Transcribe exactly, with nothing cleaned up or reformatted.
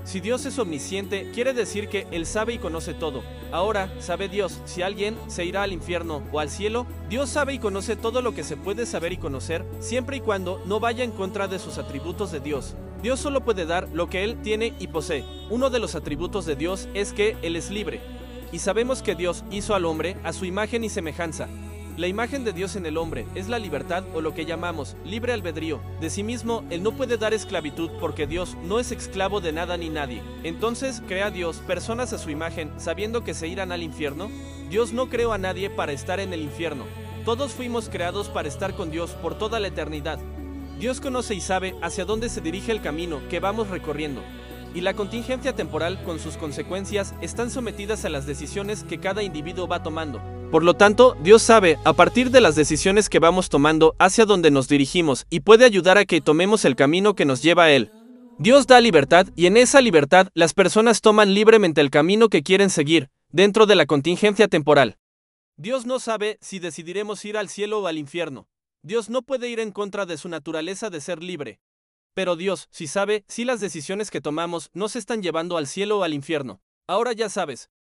Si Dios es omnisciente, quiere decir que Él sabe y conoce todo. Ahora, ¿sabe Dios si alguien se irá al infierno o al cielo? Dios sabe y conoce todo lo que se puede saber y conocer, siempre y cuando no vaya en contra de sus atributos de Dios. Dios solo puede dar lo que Él tiene y posee. Uno de los atributos de Dios es que Él es libre. Y sabemos que Dios hizo al hombre a su imagen y semejanza. La imagen de Dios en el hombre es la libertad o lo que llamamos libre albedrío. De sí mismo, Él no puede dar esclavitud porque Dios no es esclavo de nada ni nadie. Entonces, ¿crea Dios personas a su imagen sabiendo que se irán al infierno? Dios no creó a nadie para estar en el infierno. Todos fuimos creados para estar con Dios por toda la eternidad. Dios conoce y sabe hacia dónde se dirige el camino que vamos recorriendo. Y la contingencia temporal con sus consecuencias están sometidas a las decisiones que cada individuo va tomando. Por lo tanto, Dios sabe, a partir de las decisiones que vamos tomando, hacia dónde nos dirigimos y puede ayudar a que tomemos el camino que nos lleva a Él. Dios da libertad y en esa libertad las personas toman libremente el camino que quieren seguir, dentro de la contingencia temporal. Dios no sabe si decidiremos ir al cielo o al infierno. Dios no puede ir en contra de su naturaleza de ser libre. Pero Dios sí sabe si las decisiones que tomamos nos están llevando al cielo o al infierno. Ahora ya sabes,